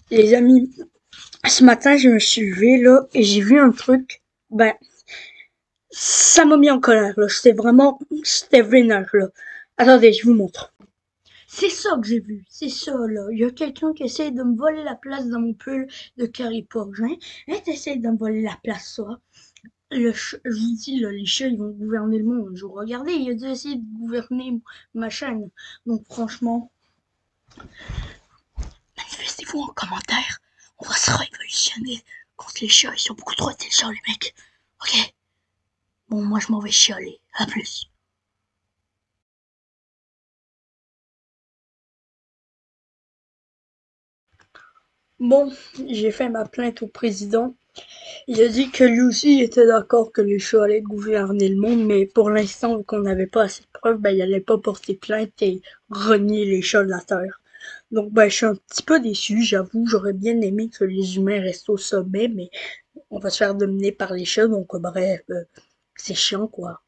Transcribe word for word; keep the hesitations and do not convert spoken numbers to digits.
Les amis, ce matin, je me suis levé, là, et j'ai vu un truc, ben, ça m'a mis en colère, là. C'était vraiment, c'était vénère, là. Attendez, je vous montre. C'est ça que j'ai vu, c'est ça, là. Il y a quelqu'un qui essaye de me voler la place dans mon pull de Carrie Porge, hein. Hein, t'essayes de me voler la place, toi. Le ch- je vous dis, là, les chats, ils vont gouverner le monde. Je regardez, il a dû essayer de gouverner ma chaîne. Donc, franchement, manifestez-vous en commentaire. On va se révolutionner contre les chats. Ils sont beaucoup trop intelligents, les mecs. Ok? Bon, moi, je m'en vais chialer. À plus. Bon, j'ai fait ma plainte au président. Il a dit que lui aussi était d'accord que les chats allaient gouverner le monde, mais pour l'instant, vu qu'on n'avait pas assez de preuves, ben, il allait pas porter plainte et renier les chats de la Terre. Donc, ben, je suis un petit peu déçu, j'avoue. J'aurais bien aimé que les humains restent au sommet, mais on va se faire dominer par les chats, donc, bref, euh, c'est chiant, quoi.